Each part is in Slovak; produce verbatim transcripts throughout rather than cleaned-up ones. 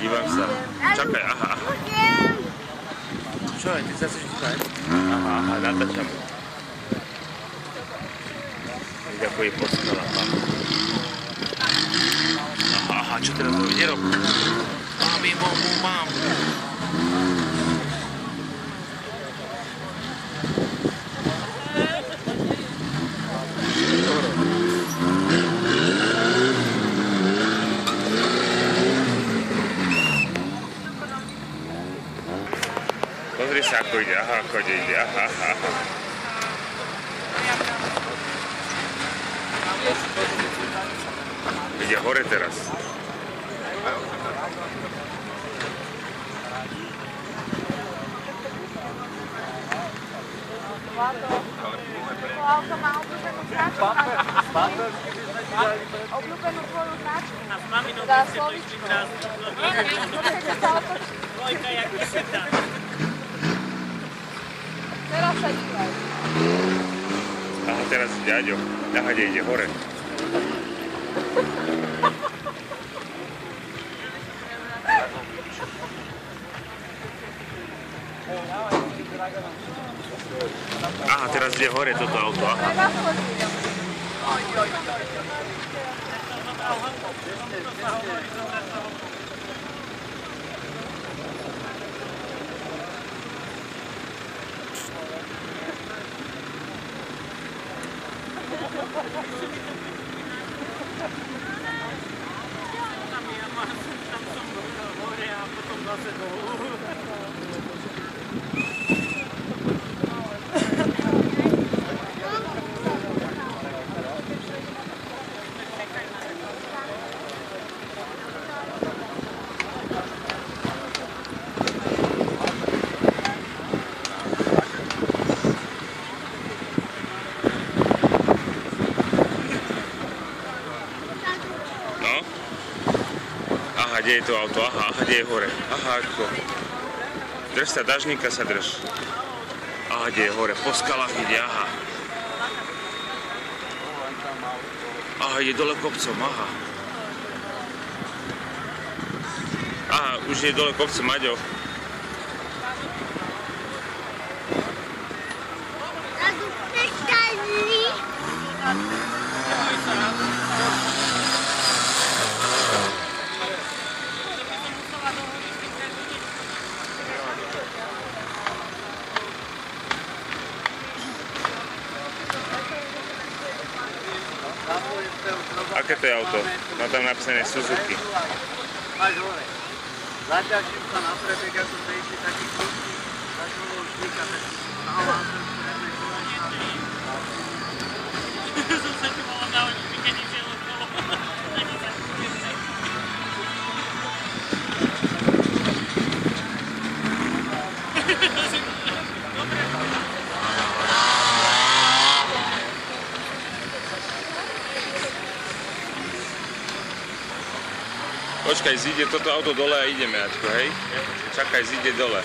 dívam sa. Čakaj, aha, aha. Čo, ty sa chceš dívať? Aha, aha, natáčam. Vidíš, ako je poskala. Aha, aha, čo teraz robí? Nerob. Mami, mamu, mám. Pozri sa, ako ide, aha, ako ide, aha, aha, aha. Ide hore teraz. To auto má obľúbenú značku. Obľúbenú tvoju značku. Dá slovičko. Počkajte sa otočiť. Dvojka, jak deseta. Teraz sa dívaj. Aha, teraz ďaďo. Aha, kde ide hore. Aha, teraz ide hore toto auto, aha. Tam som hore a potom zase dolu. Aha, kde je to auto? Aha, aha, kde je hore? Aha, ako. Drž sa, dažníka sa drž. Aha, kde je hore? Po skalách ide, aha. Aha, ide dole kopcom, aha. Aha, už je dole kopcom, Maďo. Aké to je auto? Má tam napísané Suzuki. Až hore. Zaťažím sa na prebeh, ako to ide taký krutý, takovou šlíkame. Nahovám sa v prebeh. Som sa ti mohol nahodiť, keď išiel okolo. Počkaj, zíde toto auto dole a ideme, Ačko, hej? Čakaj, zíde dole.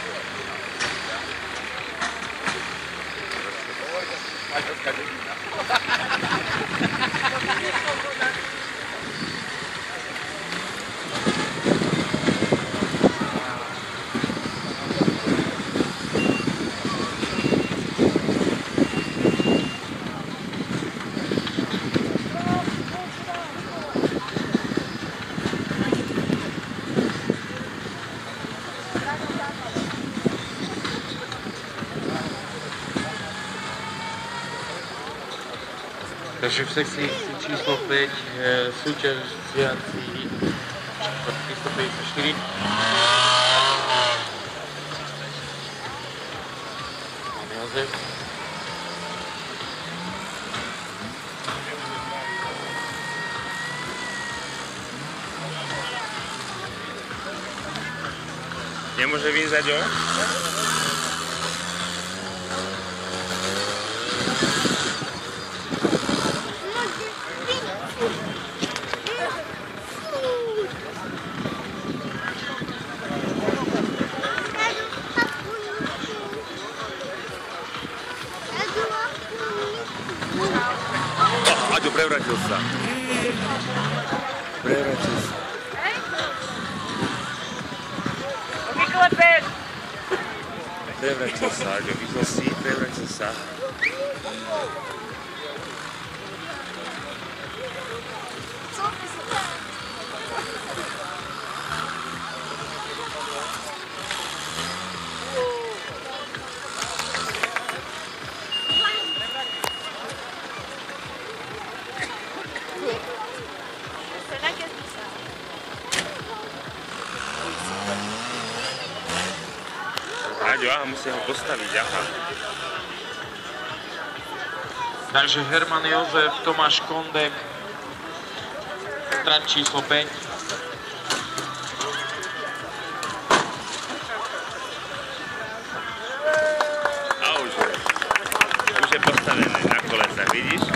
Takže v sekcii číslo päť súťažiaci tristopäťdesiatštyri. Máme Jozef. Nemôže vyzať, jo? Aďo, prevrátil sa. Prevrátil sa. Pepe! Prevrátil sa, Aďo, vyzol si, prevrátil sa. Aďo, aha, musí ho postaviť, aha. Takže Herman Jozef, Tomáš Kondek, strat číslo päť. A už je. Už je postavený na kolesách, vidíš?